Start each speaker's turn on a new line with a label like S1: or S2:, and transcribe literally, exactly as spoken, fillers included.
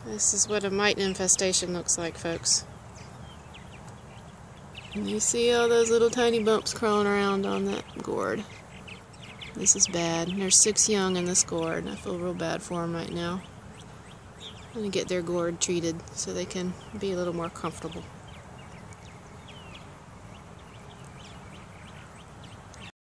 S1: This is what a mite infestation looks like, folks. And you see all those little tiny bumps crawling around on that gourd. This is bad. There's six young in this gourd. I feel real bad for them right now. I'm going to get their gourd treated so they can be a little more comfortable.